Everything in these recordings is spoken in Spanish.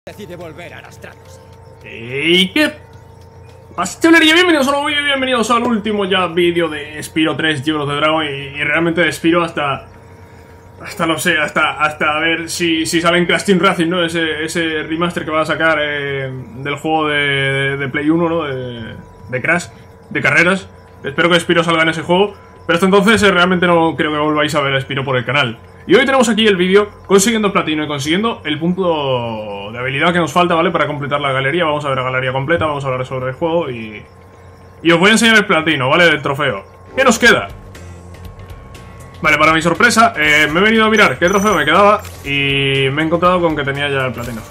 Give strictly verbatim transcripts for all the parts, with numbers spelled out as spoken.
decide volver arrastrándose. ¿Y qué pasa, chavalería? Bienvenidos a un nuevo vídeo, bienvenidos al último ya vídeo de Spyro tres, Year of the Dragon. Y, y realmente de Spyro hasta... Hasta no sé, hasta, hasta a ver si, si sale en Crash Team Racing, ¿no? Ese, ese remaster que va a sacar eh, del juego de, de, de Play uno, ¿no? De, de Crash, de carreras. Espero que Spyro salga en ese juego. Pero hasta entonces eh, realmente no creo que volváis a ver a Spyro por el canal. Y hoy tenemos aquí el vídeo consiguiendo platino y consiguiendo el punto de habilidad que nos falta, ¿vale? Para completar la galería. Vamos a ver la galería completa, vamos a hablar sobre el juego y... Y os voy a enseñar el platino, ¿vale? Del trofeo. ¿Qué nos queda? Vale, para mi sorpresa, eh, me he venido a mirar qué trofeo me quedaba y me he encontrado con que tenía ya el platino.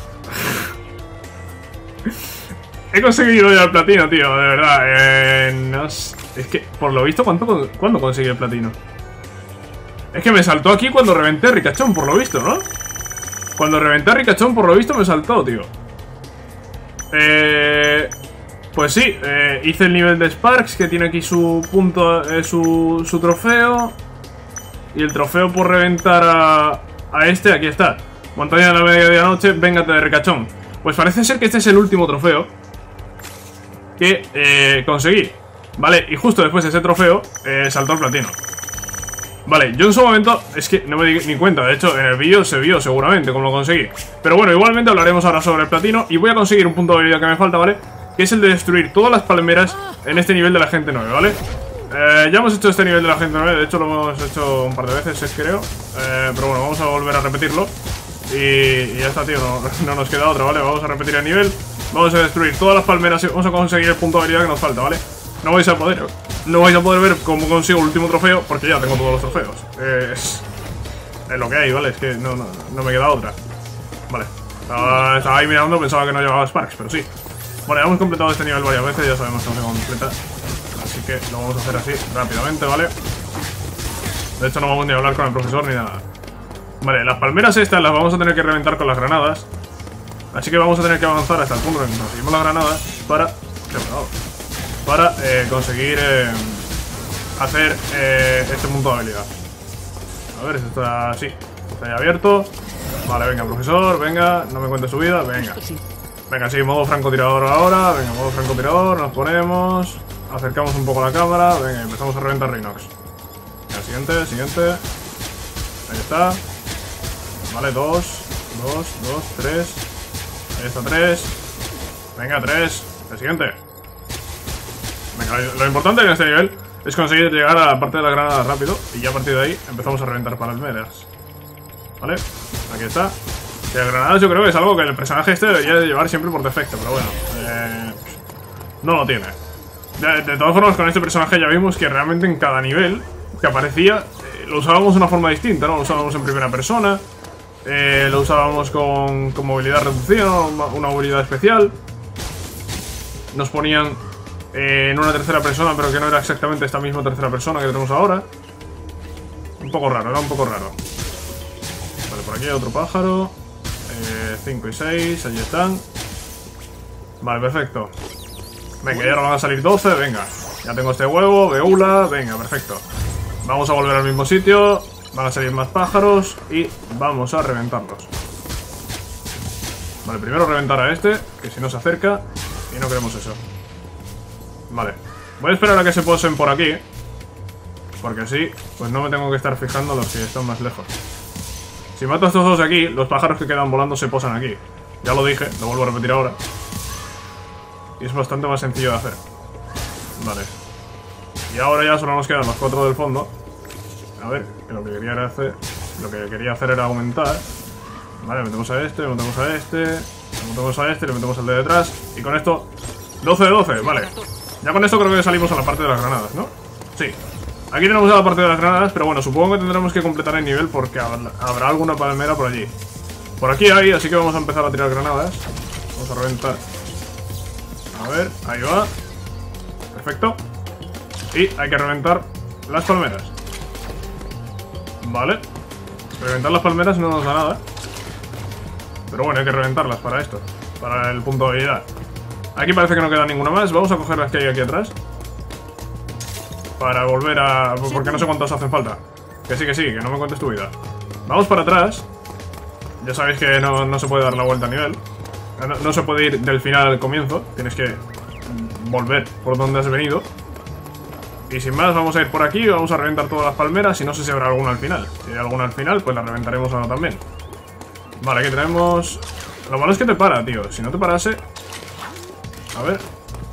He conseguido ya el platino, tío, de verdad. Eh, no sé, es que, por lo visto, ¿cuánto, ¿cuándo conseguí el platino? Es que me saltó aquí cuando reventé a Ricachón, por lo visto, ¿no? Cuando reventé a Ricachón, por lo visto, me saltó, tío. Eh... Pues sí, eh, hice el nivel de Sparks, que tiene aquí su punto, eh, su, su trofeo. Y el trofeo por reventar a, a este, aquí está. Montaña de la medianoche, véngate de Ricachón. Pues parece ser que este es el último trofeo que eh, conseguí. Vale, y justo después de ese trofeo eh, saltó el platino. Vale, yo en su momento, es que no me di ni cuenta. De hecho, en el vídeo se vio seguramente cómo lo conseguí. Pero bueno, igualmente hablaremos ahora sobre el platino. Y voy a conseguir un punto de habilidad que me falta, ¿vale? Que es el de destruir todas las palmeras en este nivel de la gente nueve, ¿vale? Eh, ya hemos hecho este nivel de la gente nueve, de hecho lo hemos hecho un par de veces, creo. eh, Pero bueno, vamos a volver a repetirlo. Y, y ya está, tío, no, no nos queda otra, ¿vale? Vamos a repetir el nivel. Vamos a destruir todas las palmeras y vamos a conseguir el punto de habilidad que nos falta, ¿vale? No vais a poder, no vais a poder ver cómo consigo el último trofeo, porque ya tengo todos los trofeos. eh, es, es lo que hay, ¿vale? Es que no, no, no me queda otra. Vale, estaba, estaba ahí mirando, pensaba que no llevaba Sparks, pero sí. Bueno, ya hemos completado este nivel varias veces, ya sabemos cómo se completa. Así que lo vamos a hacer así, rápidamente, ¿vale? De hecho no vamos ni a hablar con el profesor ni nada. Vale, las palmeras estas las vamos a tener que reventar con las granadas. Así que vamos a tener que avanzar hasta el punto en que conseguimos las granadas para... Para eh, conseguir eh, hacer eh, este punto de habilidad. A ver, esto está así. Está ya abierto. Vale, venga, profesor, venga, no me cuente su vida, venga. Venga, sí, modo francotirador ahora. Venga, modo francotirador, nos ponemos... Acercamos un poco la cámara, venga, empezamos a reventar Rhinox. Venga, siguiente, siguiente. Ahí está. Vale, dos, dos, dos, tres. Ahí está, tres. Venga, tres. El siguiente. Venga, lo importante en este nivel es conseguir llegar a la parte de la granada rápido. Y ya a partir de ahí empezamos a reventar palmeras. Vale, aquí está. Y las granadas yo creo que es algo que el personaje este debería de llevar siempre por defecto, pero bueno, eh, no lo tiene. De, de todas formas, con este personaje ya vimos que realmente en cada nivel que aparecía eh, lo usábamos de una forma distinta, ¿no? Lo usábamos en primera persona, eh, lo usábamos con, con movilidad reducida, ¿no? una, una movilidad especial. Nos ponían eh, en una tercera persona, pero que no era exactamente esta misma tercera persona que tenemos ahora. Un poco raro, era un poco raro. Vale, por aquí hay otro pájaro. cinco y seis, allí están. Vale, perfecto. Venga, ya ahora van a salir doce, venga. Ya tengo este huevo, Beula, venga, perfecto. Vamos a volver al mismo sitio. Van a salir más pájaros y vamos a reventarlos. Vale, primero reventar a este, que si no se acerca. Y no queremos eso. Vale, voy a esperar a que se posen por aquí, porque así, pues no me tengo que estar fijando los que están más lejos. Si mato a estos dos aquí, los pájaros que quedan volando se posan aquí. Ya lo dije, lo vuelvo a repetir ahora. Y es bastante más sencillo de hacer. Vale. Y ahora ya solo nos quedan los cuatro del fondo. A ver, que lo que quería era hacer... Lo que quería hacer era aumentar. Vale, metemos a este, le metemos a este, le metemos a este, le metemos al de detrás. Y con esto, doce de doce, vale. Ya con esto creo que salimos a la parte de las granadas, ¿no? Sí. Aquí tenemos a la parte de las granadas, pero bueno, supongo que tendremos que completar el nivel porque habrá alguna palmera por allí. Por aquí hay, así que vamos a empezar a tirar granadas. Vamos a reventar. A ver, ahí va. Perfecto. Y hay que reventar las palmeras. Vale. Reventar las palmeras no nos da nada. Pero bueno, hay que reventarlas para esto. Para el punto de habilidad. Aquí parece que no queda ninguna más. Vamos a coger las que hay aquí atrás. Para volver a... porque no sé cuántas hacen falta. Que sí, que sí, que no me cuentes tu vida. Vamos para atrás. Ya sabéis que no, no se puede dar la vuelta a nivel. No, no se puede ir del final al comienzo. Tienes que volver por donde has venido. Y sin más, vamos a ir por aquí. Vamos a reventar todas las palmeras. Y no sé si habrá alguna al final. Si hay alguna al final, pues la reventaremos ahora también. Vale, aquí tenemos... Lo malo es que te para, tío. Si no te parase... A ver...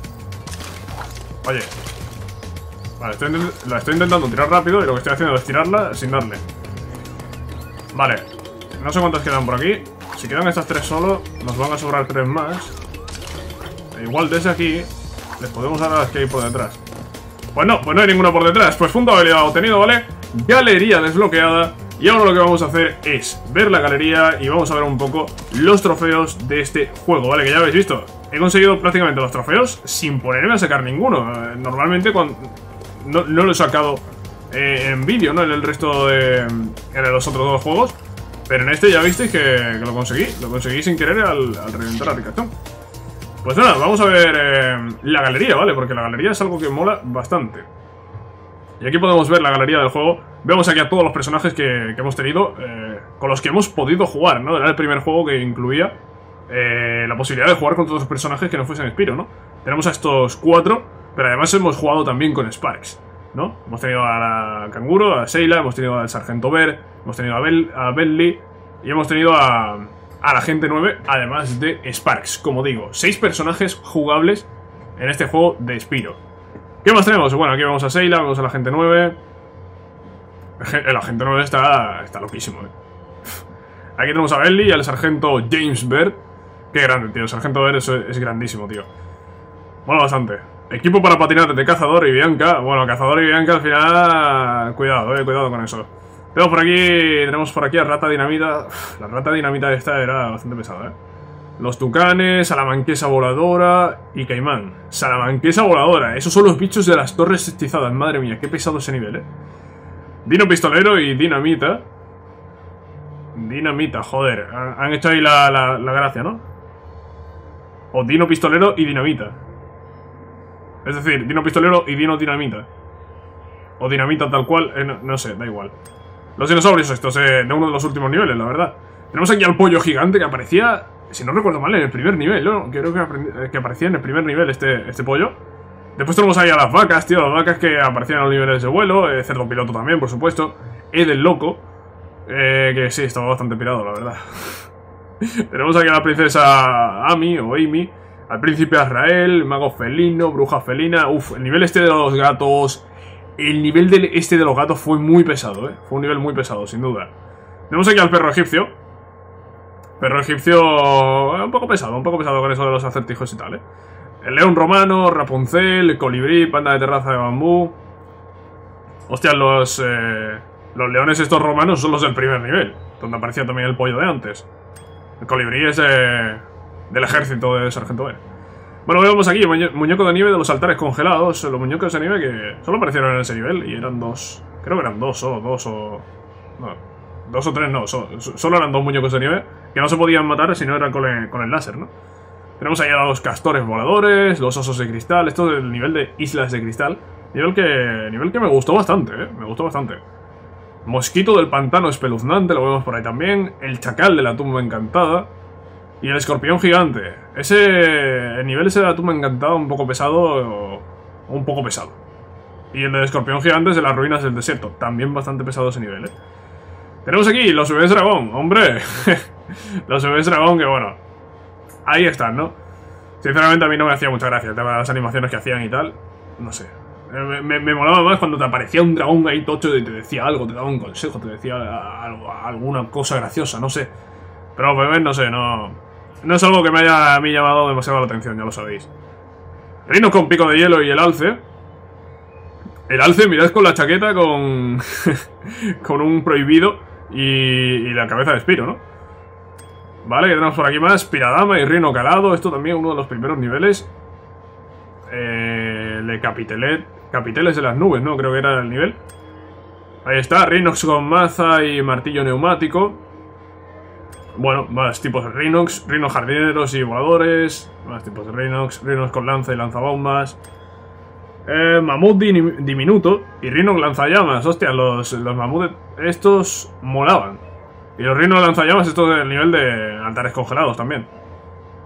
Oye. Vale, estoy la estoy intentando tirar rápido. Y lo que estoy haciendo es tirarla sin darle. Vale. No sé cuántas quedan por aquí. Si quedan estas tres solo, nos van a sobrar tres más. E igual desde aquí les podemos dar a las que hay por detrás. Pues no, pues no hay ninguna por detrás. Pues punto de habilidad obtenido, ¿vale? Galería desbloqueada. Y ahora lo que vamos a hacer es ver la galería y vamos a ver un poco los trofeos de este juego, ¿vale? Que ya habéis visto, he conseguido prácticamente los trofeos sin ponerme a sacar ninguno. Eh, normalmente cuando no, no lo he sacado eh, en vídeo, ¿no? En el resto de... en los otros dos juegos. Pero en este ya visteis que, que lo conseguí. Lo conseguí sin querer al, al reventar a Ricachón. Pues nada, vamos a ver eh, la galería, ¿vale? Porque la galería es algo que mola bastante. Y aquí podemos ver la galería del juego. Vemos aquí a todos los personajes que, que hemos tenido, eh, con los que hemos podido jugar, ¿no? Era el primer juego que incluía eh, la posibilidad de jugar con todos los personajes que no fuesen Spyro, ¿no? Tenemos a estos cuatro, pero además hemos jugado también con Sparks, ¿no? Hemos tenido a la Canguro, a Sayla, hemos tenido al Sargento Ver, hemos tenido a, Bel, a Bentley y hemos tenido a, a la Agente nueve, además de Sparks, como digo. Seis personajes jugables en este juego de Spyro. ¿Qué más tenemos? Bueno, aquí vemos a Sayla, vemos a la Agente nueve. El Agente nueve está, está loquísimo, ¿eh? Aquí tenemos a Bentley y al Sargento James Bird. Qué grande, tío. El Sargento Bird es, es grandísimo, tío. Mola bastante. Equipo para patinar de Cazador y Bianca. Bueno, Cazador y Bianca al final... Cuidado, eh, cuidado con eso. Tenemos por aquí, tenemos por aquí a Rata Dinamita. Uf, la Rata Dinamita esta era bastante pesada, eh. Los Tucanes, Salamanquesa Voladora y Caimán. Salamanquesa Voladora. Esos son los bichos de las torres hechicizadas. Madre mía, qué pesado ese nivel, eh. Dino Pistolero y Dinamita. Dinamita, joder. Han, han hecho ahí la, la, la gracia, ¿no? O Dino Pistolero y Dinamita. Es decir, Dino Pistolero y Dino Dinamita. O Dinamita tal cual, eh, no, no sé, da igual. Los dinosaurios estos, eh, de uno de los últimos niveles, la verdad. Tenemos aquí al pollo gigante que aparecía, si no recuerdo mal, en el primer nivel, ¿no? Creo que, eh, que aparecía en el primer nivel este, este pollo. Después tenemos ahí a las vacas, tío, las vacas que aparecían a los niveles de vuelo. eh, Cerdo piloto también, por supuesto. Ed el loco, eh, que sí, estaba bastante pirado, la verdad. Tenemos aquí a la princesa Amy o Amy, al príncipe Azrael, mago felino, bruja felina. Uf, el nivel este de los gatos. El nivel de este de los gatos fue muy pesado, eh. Fue un nivel muy pesado, sin duda. Tenemos aquí al perro egipcio. Perro egipcio eh, un poco pesado, un poco pesado con eso de los acertijos y tal, eh. El león romano, Rapunzel, colibrí, panda de terraza de bambú. Hostia, los, eh, los leones estos romanos son los del primer nivel, donde aparecía también el pollo de antes. El colibrí es eh, del ejército de Sargento Ver. Bueno, vemos aquí el muñeco de nieve de los altares congelados. Los muñecos de nieve que solo aparecieron en ese nivel y eran dos. Creo que eran dos o dos o... No, dos o tres no, so, solo eran dos muñecos de nieve que no se podían matar si no eran con el, con el láser, ¿no? Tenemos ahí a los castores voladores, los osos de cristal. Esto es el nivel de islas de cristal. Nivel que, nivel que me gustó bastante, ¿eh? Me gustó bastante. Mosquito del pantano espeluznante, lo vemos por ahí también. El chacal de la tumba encantada. Y el escorpión gigante. Ese... El nivel ese de la tumba encantada un poco pesado. O, un poco pesado. Y el del escorpión gigante es de las ruinas del desierto. También bastante pesado ese nivel, ¿eh? Tenemos aquí los bebés dragón. ¡Hombre! Los bebés dragón que bueno... Ahí están, ¿no? Sinceramente a mí no me hacía mucha gracia el tema de las animaciones que hacían y tal. No sé. Me, me, me molaba más cuando te aparecía un dragón ahí tocho y te decía algo, te daba un consejo, te decía algo, alguna cosa graciosa, no sé. Pero los bebés, no sé, no... No es algo que me haya a mí llamado demasiado la atención, ya lo sabéis. Reinos con pico de hielo y el alce. El alce, mirad con la chaqueta con... con un prohibido y, y la cabeza de Spyro, ¿no? Vale, que tenemos por aquí más. Piradama y Rino calado. Esto también uno de los primeros niveles. Eh, Le Capitelet. Capiteles de las nubes, ¿no? Creo que era el nivel. Ahí está, Rhinox con maza y martillo neumático. Bueno, más tipos de Rhinox. Rhino jardineros y voladores. Más tipos de Rhinox. Rhinox con lanza y lanzabombas. Eh, mamut diminuto y Rhino lanzallamas. Hostia, los, los mamut estos molaban. Y los Rhino lanzallamas, estos del nivel de altares congelados también.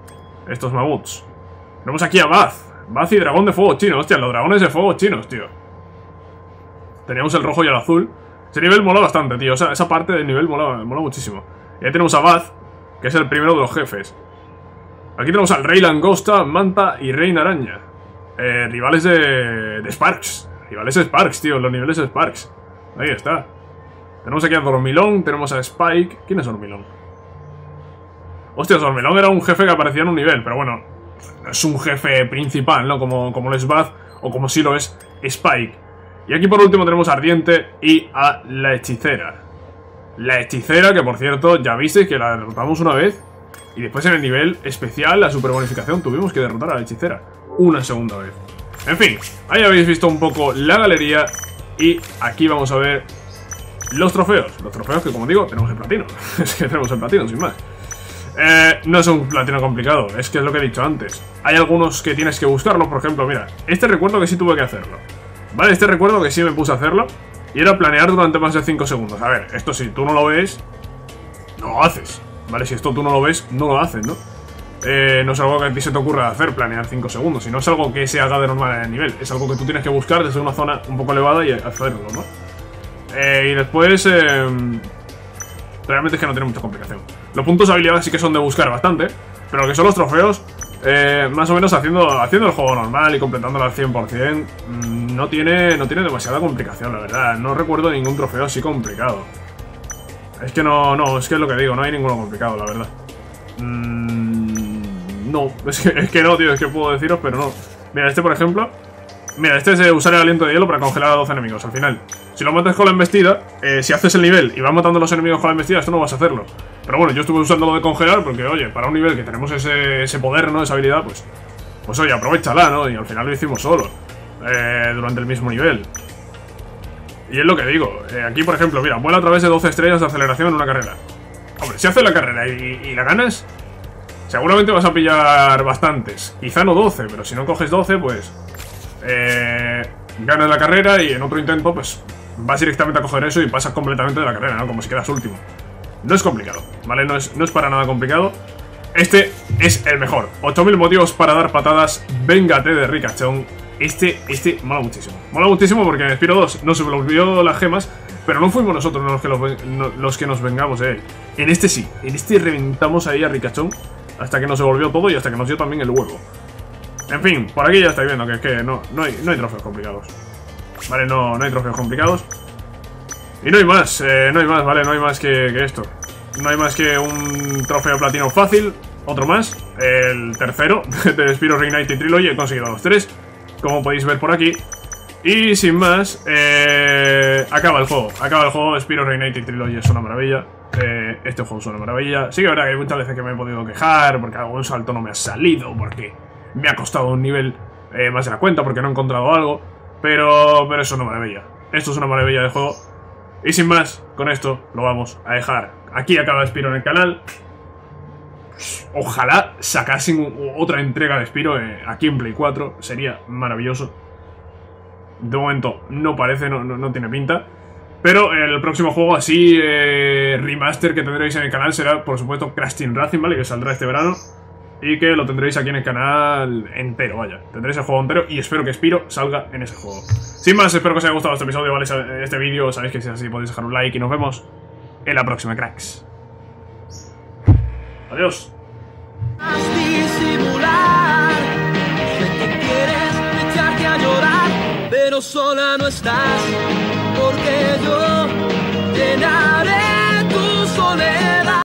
estos mamuts. Tenemos aquí a Bath. Bath y dragón de fuego chino. Hostia, los dragones de fuego chinos, tío. Teníamos el rojo y el azul. Ese nivel mola bastante, tío. O sea, esa parte del nivel mola, mola muchísimo. Y ahí tenemos a Bath, que es el primero de los jefes. Aquí tenemos al Rey Langosta, Manta y Reina Araña. Eh, rivales de, de Sparks. Rivales de Sparks, tío. Los niveles de Sparks. Ahí está. Tenemos aquí a Dormilón, tenemos a Spike. ¿Quién es Dormilón? Hostia, Dormilón era un jefe que aparecía en un nivel, pero bueno, no es un jefe principal, ¿no? Como, como lo es Bath o como sí lo es Spike. Y aquí por último tenemos a Ardiente y a la Hechicera. La Hechicera, que por cierto, ya visteis que la derrotamos una vez. Y después en el nivel especial, la super bonificación, tuvimos que derrotar a la Hechicera una segunda vez. En fin, ahí habéis visto un poco la galería. Y aquí vamos a ver los trofeos. Los trofeos que, como digo, tenemos el platino. Es que tenemos el platino, sin más. Eh, no es un platino complicado, es que es lo que he dicho antes. Hay algunos que tienes que buscarlo, por ejemplo, mira, este recuerdo que sí tuve que hacerlo. Vale, este recuerdo que sí me puse a hacerlo. Y era planear durante más de cinco segundos. A ver, esto si tú no lo ves, no lo haces. Vale, si esto tú no lo ves, no lo haces, ¿no? Eh, no es algo que a ti se te ocurra hacer, planear cinco segundos. Si no es algo que se haga de normal en el nivel. Es algo que tú tienes que buscar desde una zona un poco elevada y hacerlo, ¿no? Eh, y después... Eh, realmente es que no tiene mucha complicación. Los puntos de habilidad sí que son de buscar bastante. Pero lo que son los trofeos, eh, más o menos haciendo, haciendo el juego normal y completándolo al cien por cien, mmm, no, tiene, no tiene demasiada complicación, la verdad. No recuerdo ningún trofeo así complicado. Es que no, no, es que es lo que digo, no hay ninguno complicado, la verdad. Mmm, no, es que, es que no, tío, es que puedo deciros, pero no. Mira, este por ejemplo. Mira, este es de usar el aliento de hielo para congelar a doce enemigos. Al final, si lo matas con la embestida, eh, si haces el nivel y vas matando a los enemigos con la embestida, esto no vas a hacerlo. Pero bueno, yo estuve usando lo de congelar porque, oye, para un nivel que tenemos ese, ese poder, ¿no? Esa habilidad, pues, pues oye, aprovechala, ¿no? Y al final lo hicimos solo, eh, durante el mismo nivel. Y es lo que digo, eh, aquí por ejemplo, mira, vuela a través de doce estrellas de aceleración en una carrera. Hombre, si haces la carrera y, y la ganas, seguramente vas a pillar bastantes. Quizá no doce, pero si no coges doce, pues... Eh, ganas la carrera y en otro intento pues vas directamente a coger eso y pasas completamente de la carrera, ¿no? Como si quedas último. No es complicado, ¿vale? No es, no es para nada complicado. Este es el mejor. ocho mil motivos para dar patadas. Véngate de Ricachón. Este, este mola muchísimo. Mola muchísimo porque en Spyro dos no se volvió las gemas, pero no fuimos nosotros los que, los, no, los que nos vengamos de él. En este sí. En este reventamos ahí a Ricachón hasta que nos devolvió todo y hasta que nos dio también el huevo. En fin, por aquí ya estáis viendo que es que no, no, hay, no hay trofeos complicados. Vale, no, no hay trofeos complicados. Y no hay más, eh, no hay más, vale, no hay más que, que esto. No hay más que un trofeo platino fácil. Otro más, el tercero de Spyro Reignited Trilogy. He conseguido los tres, como podéis ver por aquí. Y sin más, eh, acaba el juego. Acaba el juego, Spyro Reignited Trilogy es una maravilla. eh, Este juego es una maravilla. Sí que es verdad que hay muchas veces que me he podido quejar porque algún salto no me ha salido, porque me ha costado un nivel eh, más de la cuenta, porque no he encontrado algo. Pero, pero eso es una maravilla. Esto es una maravilla de juego. Y sin más, con esto lo vamos a dejar. Aquí acaba Spyro en el canal. Ojalá sacasen otra entrega de Spyro eh, aquí en Play cuatro. Sería maravilloso. De momento no parece, no, no, no tiene pinta. Pero el próximo juego así, eh, remaster que tendréis en el canal será, por supuesto, Crash Team Racing, ¿vale? Que saldrá este verano. Y que lo tendréis aquí en el canal entero, vaya. Tendréis el juego entero y espero que Spyro salga en ese juego. Sin más, espero que os haya gustado este episodio, ¿vale? Este vídeo, sabéis que si es así podéis dejar un like y nos vemos en la próxima, cracks. Adiós. Pero sola no estás, porque yo